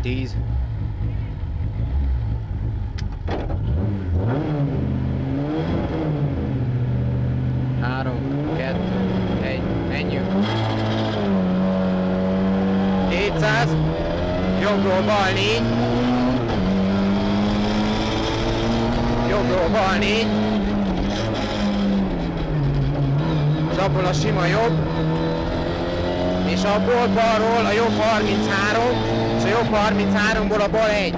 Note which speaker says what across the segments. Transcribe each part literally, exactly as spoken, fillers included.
Speaker 1: tíz. Három, kettő, egy, menjünk. kétszáz, jobbról bal négy. Jobbról bal négy. És abból a sima jobb. És abból balról a jobb harminchárom, és a jobb harmincháromból a bal egy.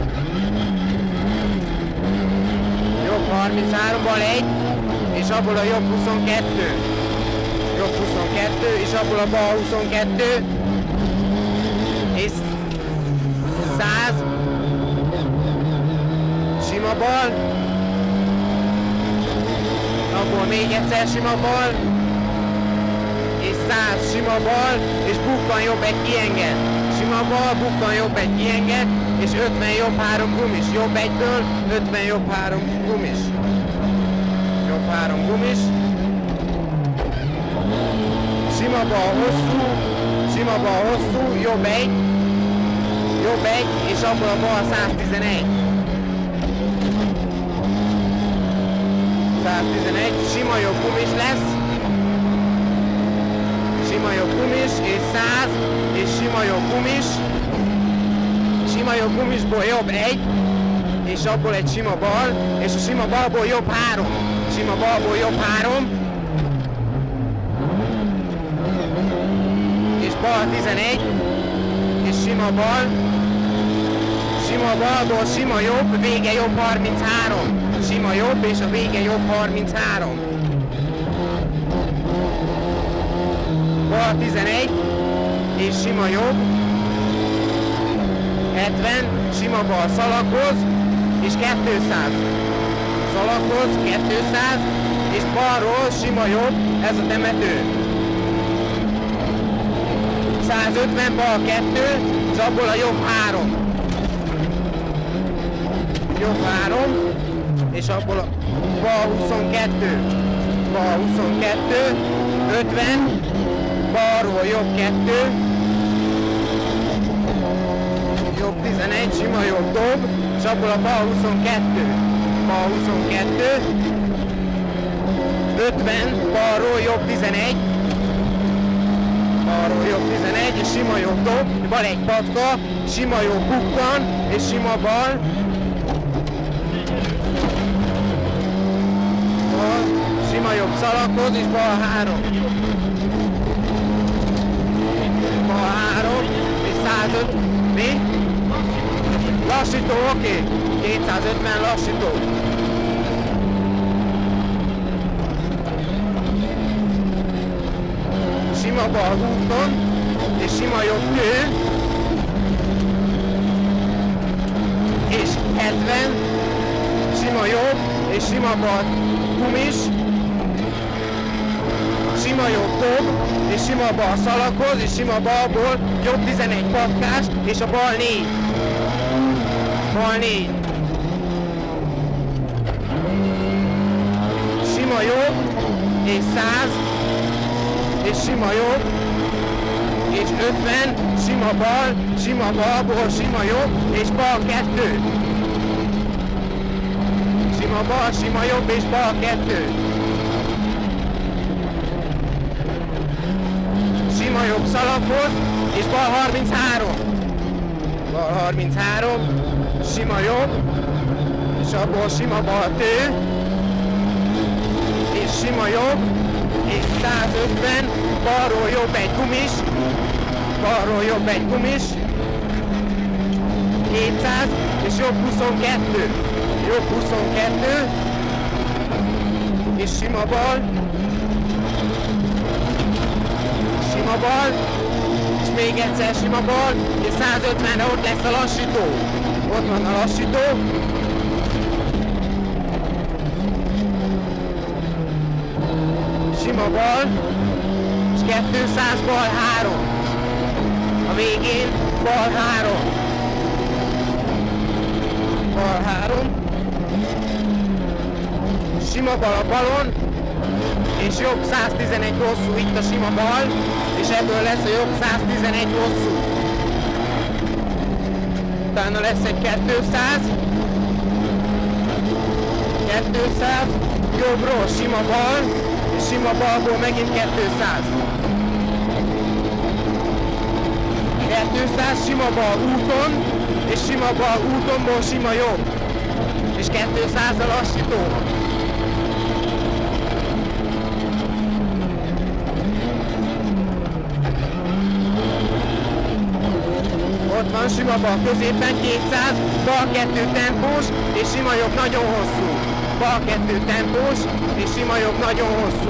Speaker 1: Jobb harmincháromból egy, és abból a jobb huszonkettő. Jobb huszonkettő, és abból a bal huszonkettő. És száz. Sima bal. Abból még egyszer sima bal. És száz sima bal, és bukkan jobb egy kienged. Sima bal, bukkan jobb egy kienged, és ötven jobb három gumis. Jobb egyből, ötven jobb három gumis. Jobb három gumis. Sima bal hosszú, sima bal hosszú, jobb egy. Jobb egy, és abból a bal száztizenegy. száztizenegy, sima jobb gumis lesz. Sima jobb gumis, és száz, és sima jobb gumis. Sima jobb gumisból jobb egy, és abból egy sima bal, és a sima balból jobb három. Sima balból jobb három. És bal tizenegy, és sima bal. Sima balból sima jobb, vége jobb harminchárom. Sima jobb, és a vége jobb harminchárom. Bal tizenegy, és sima jobb, hetven, sima bal szalaghoz, és kétszáz. Szalaghoz, kétszáz, és balról sima jobb, ez a temető. százötven, bal kettő, és abból a jobb három. Jobb három, és abból a bal huszonkettő. Bal huszonkettő, ötven, balról jobb kettő, jobb tizenegy, sima jobb dob, és abból a bal huszonkettő, bal huszonkettő, ötven, balról jobb tizenegy, balról jobb tizenegy, és sima jobb dob, bal egy patka, sima jobb bukkan, és sima bal, bal, sima jobb szalaghoz, és bal három. Bal három, és százöt, mi? Lassító, oké. kétszázötven lassító. Sima bal úton, és sima jobb kő. És hetven, sima jobb, és sima bal gumis. Sima jobb dob, és sima bal szalaghoz, és sima balból jobb tizenegy patkás, és a bal négy. Bal négy. Sima jobb, és száz, és sima jobb, és ötven, sima bal, sima balból sima jobb, és bal kettő. Sima bal, sima jobb, és bal kettő. Sima jobb szalaghoz, és bal harminchárom. Bal harminchárom, sima jobb, és abból sima bal tő, és sima jobb, és százötven, balról jobb egy gumis, balról jobb egy gumis, kétszáz, és jobb huszonkettő, jobb huszonkettő, és sima bal, sima bal, és még egyszer sima bal, és százötvenre ott lesz a lassító. Ott van a lassító. Sima bal, és kétszáz bal három. A végén bal három. Bal három. Sima bal a balon, és jobb száztizenegy hosszú, itt a sima bal, és ebből lesz a jobb száztizenegy hosszú. utána lesz egy kétszáz, kétszáz, jobbról sima bal, és sima balból megint kétszáz. kétszáz, sima bal úton, és sima bal útonból sima jobb. És kétszáz a lassítóval. Ott van sima bal középen, kétszáz, bal kettő tempós, és sima jobb nagyon hosszú. Bal kettő tempós, és sima jobb nagyon hosszú.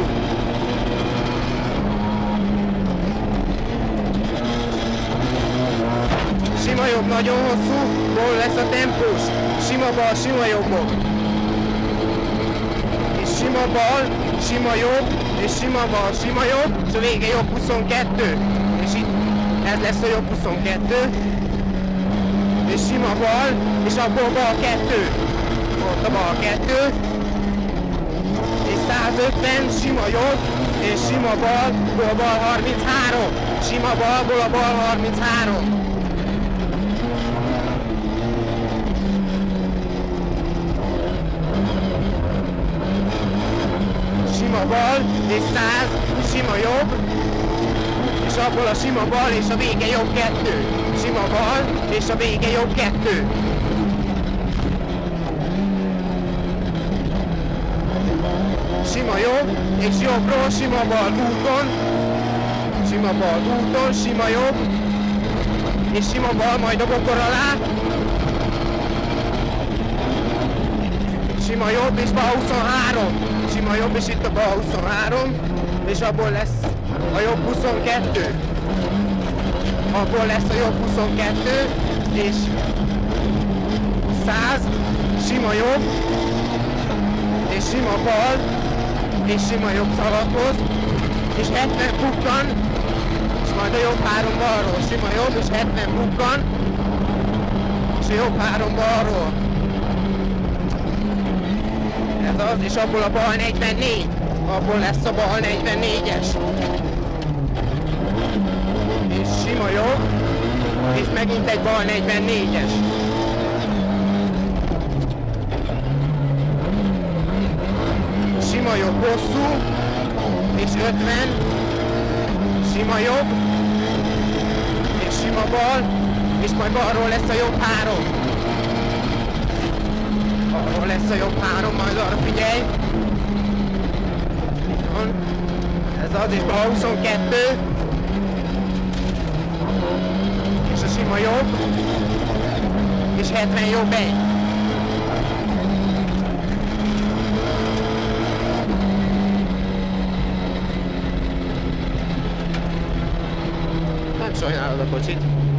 Speaker 1: Sima jobb nagyon hosszú, hol lesz a tempós. Sima bal, sima jobbok. És sima bal, sima jobb, és sima bal, sima jobb, és a vége jobb huszonkettő. És itt ez lesz a jobb huszonkettő. És sima bal, és abból bal kettő. Ott a bal kettő. És százötven, sima jobb, és sima balból bal harminchárom. Sima balból a bal harminchárom. Sima bal, és száz, sima jobb, és abból a sima bal, és a vége jobb kettő. Sima bal, és a vége jobb kettő. Sima jobb, és jobbról sima bal úton, sima bal úton, sima jobb, és sima bal majd a bokor alá. Sima jobb, és bal huszonhárom. Sima jobb, és itt a bal huszonhárom, és abból lesz a jobb huszonkettő. Abból lesz a jobb huszonkettő, és száz, sima jobb, és sima bal, és sima jobb szaladhoz, és hetven bukkan, és majd a jobb három balról. Sima jobb, és hetven bukkan, és a jobb három balról. Ez az, és abból a bal negyvennégy. Abból lesz a bal negyvennégyes. És sima jobb, és megint egy bal negyvennégyes. Sima jobb hosszú, és ötven, sima jobb, és sima bal, és majd balról lesz a jobb három. Arról lesz a jobb három, majd arra figyelj. Itt van. Ez az, és bal huszonkettő. És a sima jobb. És hetven jobb egy. Nem sajnálod a kocsit.